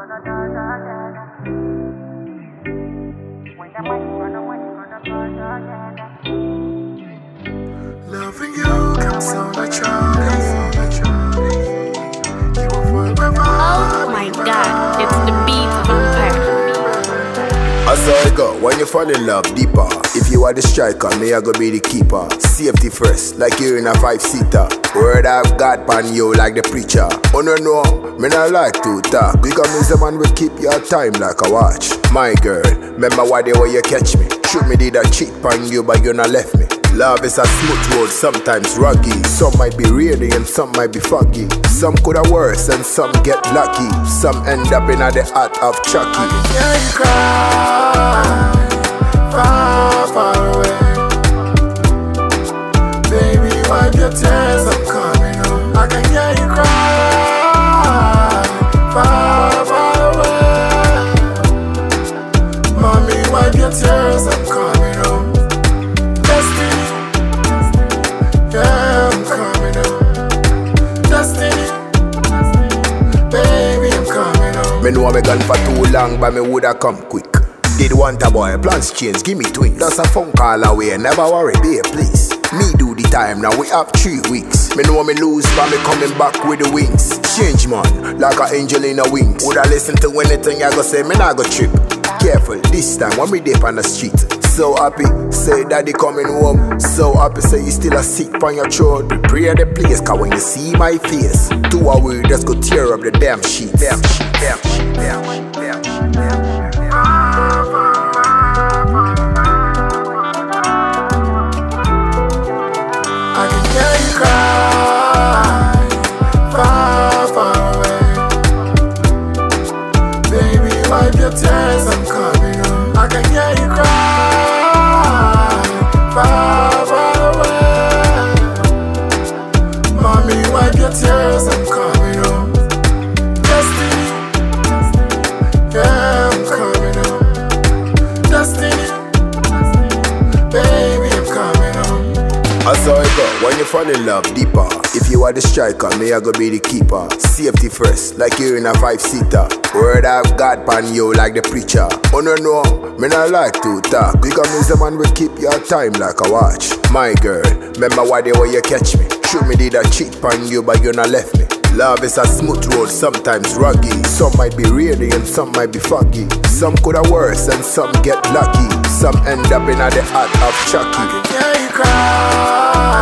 Loving you comes so naturally. You will forever. Oh my god, it's the beat vampire. I saw it go, when you fall in love deeper. If you are the striker, me I go be the keeper. Safety first, like you're in a 5-seater. Word I've got pan you like the preacher. Oh no, me not like to talk. Because me the man will keep your time like a watch. My girl, remember why they were you catch me. Shoot me did a cheat pan you, but you not left me. Love is a smooth road, sometimes rocky. Some might be rainy and some might be foggy. Some could have worse and some get lucky. Some end up in the heart of Chucky. I can hear you cry, far, far away. Baby, wipe your tears, I'm coming home. I can hear you cry, far, far away. Mommy, wipe your tears, I'm coming home. Destiny, yeah, I'm coming home. Destiny, baby, I'm coming home. Me know me gone for too long, but me woulda come quick. Did want a boy, plans change, give me twins. Just a phone call away, never worry, babe, please. Me do the time, now we have 3 weeks. Me know me lose, but me coming back with the wings. Change man, like an angel in a wings. Woulda listen to anything I go say, me nah go trip. Careful, this time when we dip on the street. So happy, say daddy coming home. So happy, say you still a sick on your throat. Prepare the place, cause when you see my face, 2 hours, just go tear up the damn sheet. Damn sheet, damn sheet, damn sheet, damn sheet, damn sheet. I can hear you cry, far, far away. Baby, wipe your tears, I'm coming home. I can hear you cry, far, far away. Mommy, wipe your tears, I'm coming home. Destiny, yeah, I'm coming home. Destiny, baby, I'm coming home. I saw it go, when you fall in love deeper. If you are the striker, me I go be the keeper. Safety first, like you're in a 5-seater. Word I've got pan you like the preacher. Oh no, me not like to talk. Because me the man will keep your time like a watch. My girl, remember why they were you catch me. Shoot me did a cheat pan you, but you not left me. Love is a smooth road, sometimes rocky. Some might be rainy and some might be foggy. Some could have worse and some get lucky. Some end up in the heart of Chucky. I can hear you cry.